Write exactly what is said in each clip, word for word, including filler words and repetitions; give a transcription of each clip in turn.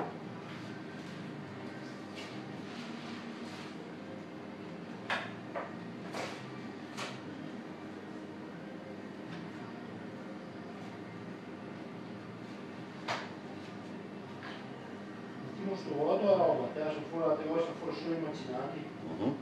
Sto volando la roba, te la sono fuori la teoria, sono fuori solo immaginati. Uh-huh.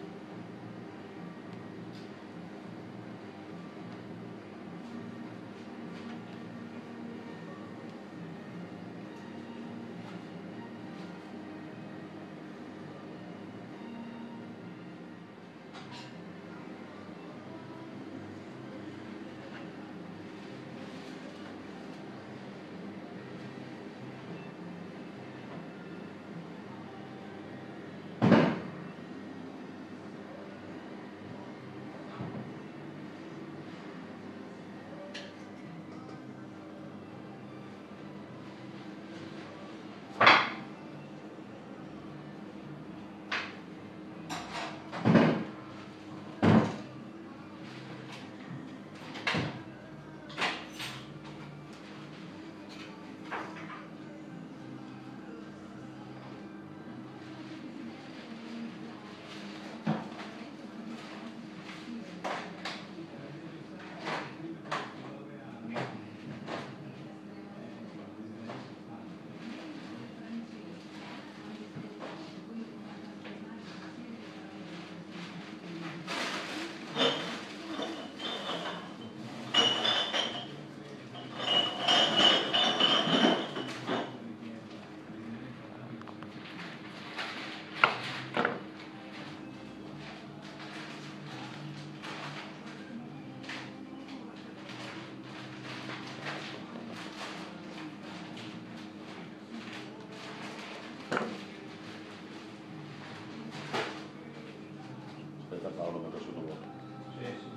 Aspetta Paolo, metto su dopo. Sì, sì.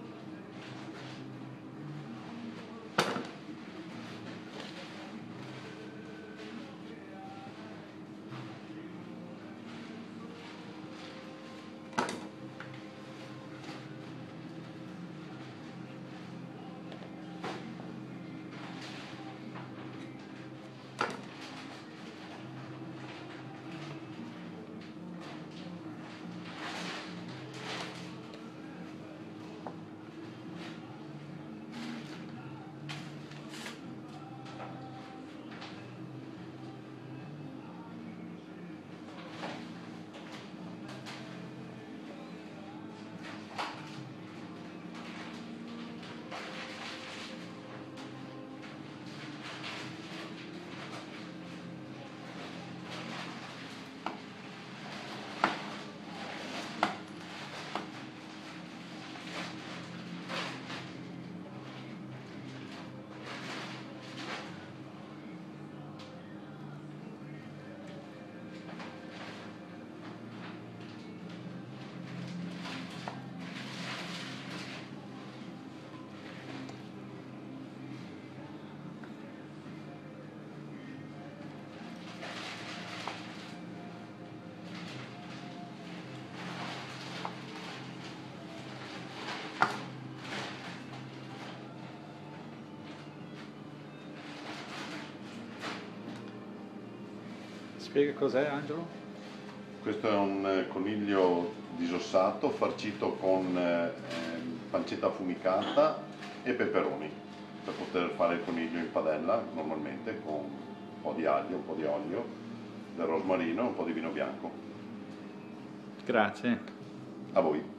Spiega cos'è, Angelo? Questo è un eh, coniglio disossato farcito con eh, pancetta affumicata e peperoni per poter fare il coniglio in padella normalmente con un po' di aglio, un po' di olio, del rosmarino e un po' di vino bianco. Grazie. A voi.